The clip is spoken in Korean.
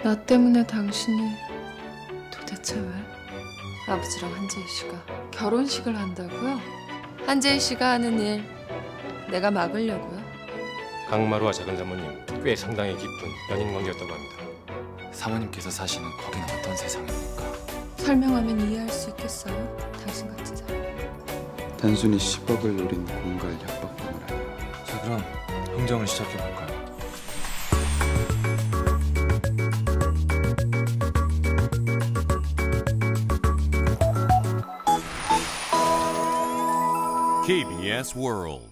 나 때문에 당신이 도대체 왜? 아버지랑 한재희 씨가 결혼식을 한다고요? 한재희 씨가 하는 일 내가 막으려고요? 강마루와 작은 사모님 꽤 상당히 깊은 연인 관계였다고 합니다. 사모님께서 사시는 거기는 어떤 세상입니까? 설명하면 이해할 수 있겠어요? 당신 같은 사람. 단순히 10억을 노린 공갈 협박범을 아니야. 자, 그럼 흥정을 시작해볼까요? KBS World